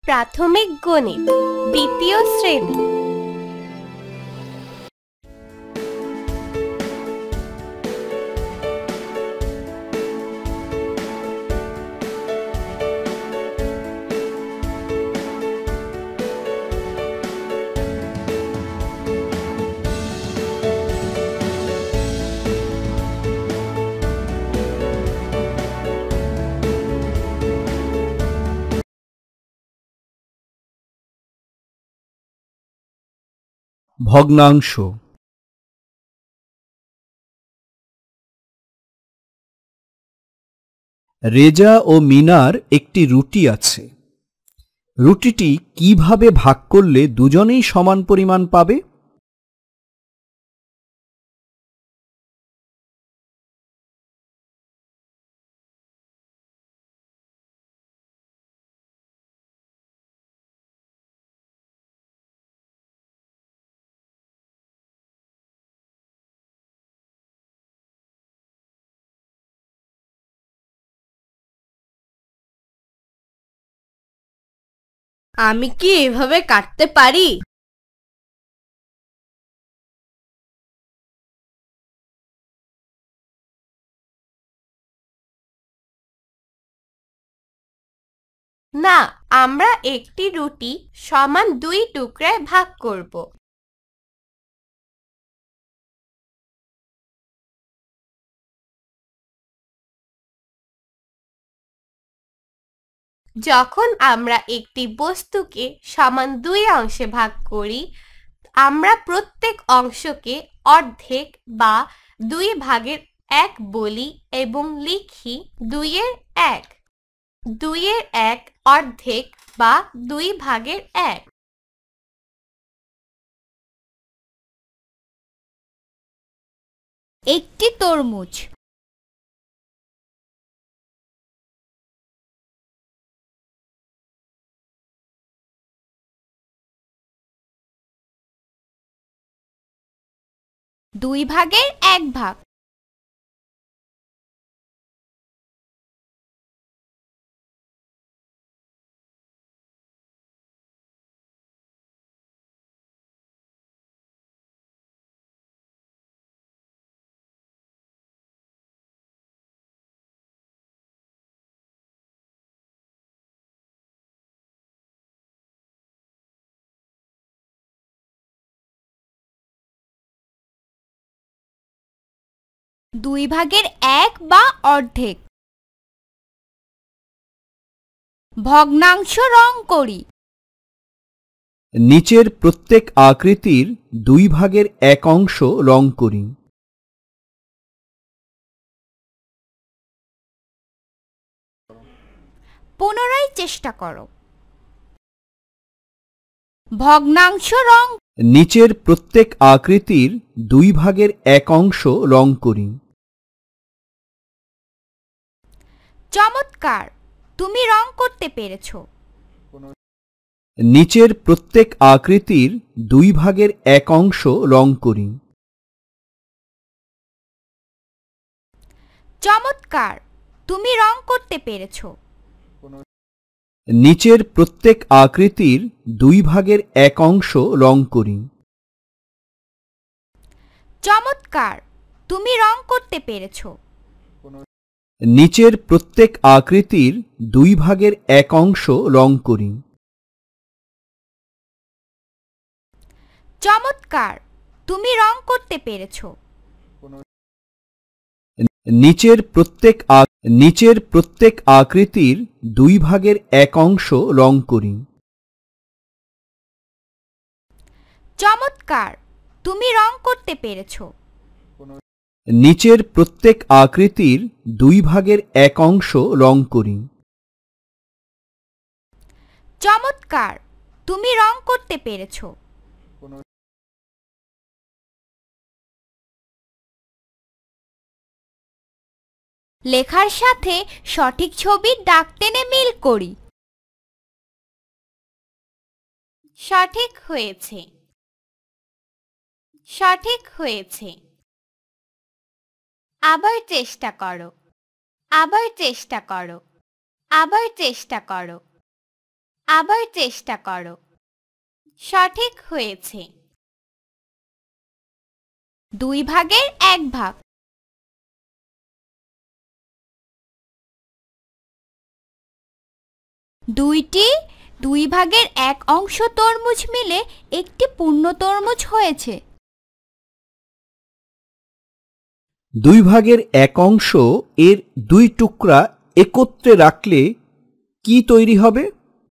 প্রাথমিক গণিত দ্বিতীয় শ্রেণী। ভগ্নাংশ। রেজা ও মিনার একটি রুটি আছে। রুটিটি কিভাবে ভাগ করলে দুজনেই সমান পরিমাণ পাবে? আমি কি এভাবে কাটতে পারি? না, আমরা একটি রুটি সমান দুই টুকরায় ভাগ করব। যখন আমরা একটি বস্তুকে সমান দুই অংশে ভাগ করি, আমরা প্রত্যেক অংশকে অর্ধেক বা দুই ভাগের এক বলি এবং লিখি 2/1। 2/1 অর্ধেক বা দুই ভাগের এক। একটি তরমুজ। দুই ভাগের এক ভাগ। দুই ভাগের এক বা অর্ধেক। ভগ্নাংশ রং করি। নিচের প্রত্যেক আকৃতির দুই ভাগের এক অংশ রং করি। পুনরায় চেষ্টা করো। ভগ্নাংশ রং। নিচের প্রত্যেক আকৃতির দুই ভাগের এক অংশ রং করি। চমৎকার, তুমি রং করতে পেরেছো। নিচের প্রত্যেক আকৃতির দুই ভাগের এক অংশ রং করি। চমৎকার, তুমি রং করতে পেরেছো। নিচের প্রত্যেক আকৃতির দুই ভাগের এক অংশ রং করি। চমৎকার, তুমি রং করতে পেরেছো। নিচের প্রত্যেক আকৃতির দুই ভাগের এক অংশ রং করি। চমৎকার, তুমি রং করতে পেরেছো। নিচের প্রত্যেক আকৃতির দুই ভাগের এক অংশ রং করি। চমৎকার, তুমি রং করতে পেরেছো। নিচের প্রত্যেক আকৃতির দুই ভাগের এক অংশ রং করি। চমৎকার, তুমি রং করতে পেরেছো। লেখার সাথে সঠিক ছবির দাগ টেনে মিল করি। সঠিক হয়েছে। সঠিক হয়েছে। আবার চেষ্টা করো। আবার চেষ্টা করো। আবার চেষ্টা করো। আবার চেষ্টা করো। সঠিক হয়েছে। 2 ভাগের 1 ভাগ। 2টি 2 ভাগের 1 অংশ তরমুজ মিলে একটি পূর্ণ তরমুজ হয়েছে। 2 ভাগের 1 অংশ এর 2 টুকরা একত্রে রাখলে কি তৈরি হবে?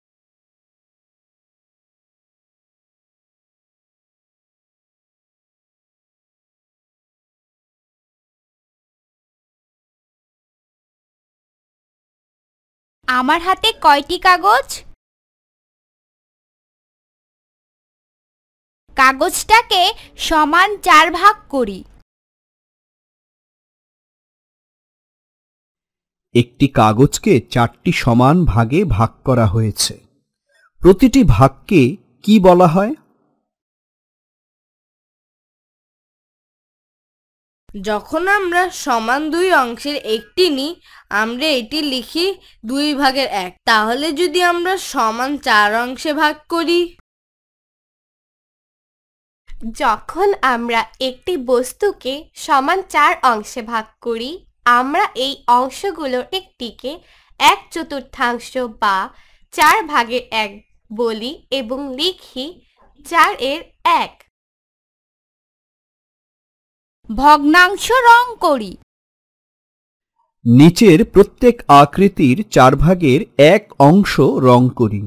আমার হাতে কয়টি কাগজ? কাগজটাকে সমান 4 ভাগ করি। একটি কাগজকে 4টি সমান ভাগে ভাগ করা হয়েছে। প্রতিটি ভাগকে কি বলা হয়? যখন আমরা সমান 2 অংশের একটি নিই, আমরা এটি লিখি 2 ভাগের 1। তাহলে যদি আমরা সমান 4 অংশে ভাগ করি, যখন আমরা একটি বস্তুকে সমান 4 অংশে ভাগ করি, আমরা এই অংশগুলোর একটিকে 1/4 বা 4 ভাগের 1 বলি এবং লিখি 4 এর 1। ভগ্নাংশ রং করি। নিচের প্রত্যেক আকৃতির 4 ভাগের 1 অংশ রং করি।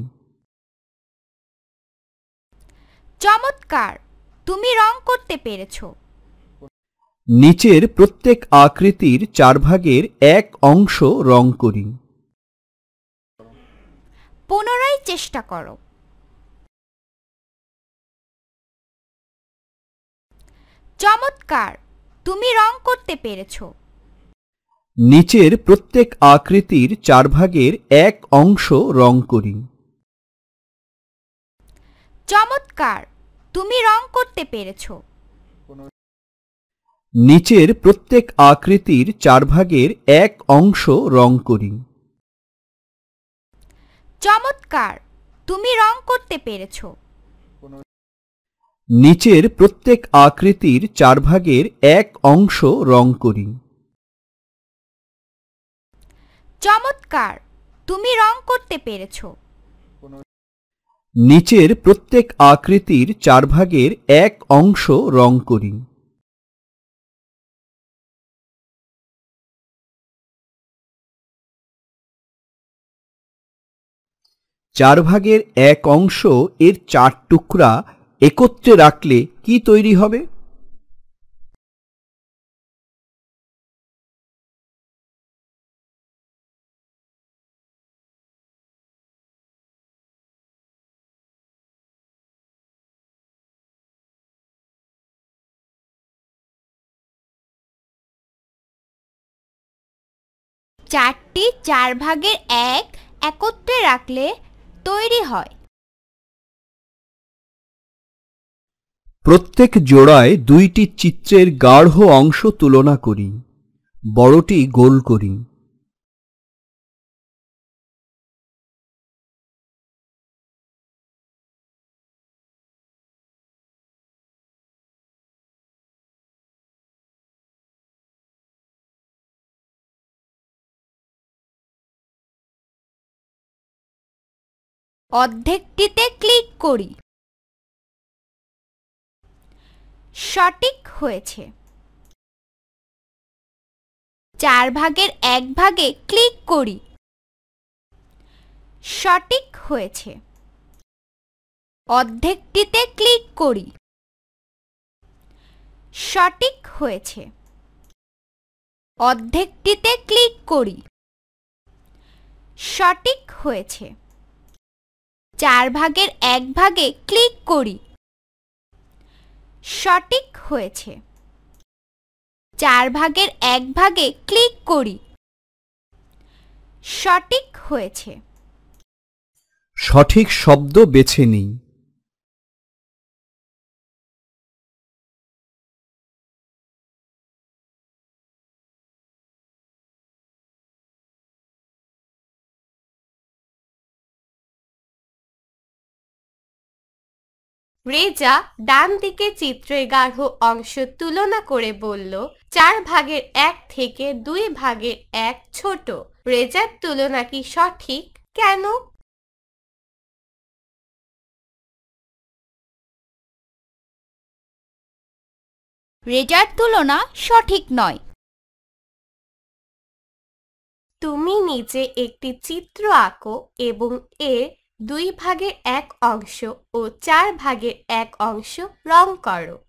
চমৎকার! তুমি রং করতে পেরেছো। নিচের প্রত্যেক আকৃতির 4 ভাগের 1 অংশ রং করি। পুনরায় চেষ্টা করো। চমৎকার! তুমি রং করতে পেরেছো। নিচের প্রত্যেক আকৃতির 4 ভাগের 1 অংশ রং করি। চমৎকার! তুমি রং করতে পেরেছো। নিচের প্রত্যেক আকৃতির 4 ভাগের 1 অংশ রং করি। চমৎকার! তুমি রং করতে পেরেছো। নিচের প্রত্যেক আকৃতির 4 ভাগের 1 অংশ রং করি। চমৎকার! তুমি রং করতে পেরেছো। নিচের প্রত্যেক আকৃতির 4 ভাগের 1 অংশ রং করি। 4 ভাগের 1 অংশ এর 4 টুকরা একত্রে রাখলে কি তৈরি হবে? চারটি 4 ভাগের 1 একত্রে রাখলে তৈরি হয়। প্রত্যেক জোড়ায় 2টি চিত্রের গাঢ় অংশ তুলনা করি। বড়টি গোল করি। অর্ধেকটিতে ক্লিক করি। সঠিক হয়েছে। 4 ভাগের 1 ভাগে ক্লিক করি। সঠিক হয়েছে। অর্ধেকটিতে ক্লিক করি। সঠিক হয়েছে। অর্ধেকটিতে ক্লিক করি। সঠিক হয়েছে। 4 ভাগের 1 ভাগে ক্লিক করি। সঠিক হয়েছে। 4 ভাগের 1 ভাগে ক্লিক করি। সঠিক হয়েছে। সঠিক শব্দ বেছে নিই। রেজা ডান দিকে চিত্রের গাঢ় অংশ তুলনা করে বলল 4/1 থেকে 2/1 ছোট। রেজার তুলনা কি সঠিক? কেন? রেজার তুলনা সঠিক নয়। তুমি নিচে একটি চিত্র আঁকো এবং এর 2/1 অংশ ও 4/1 অংশ রং করো।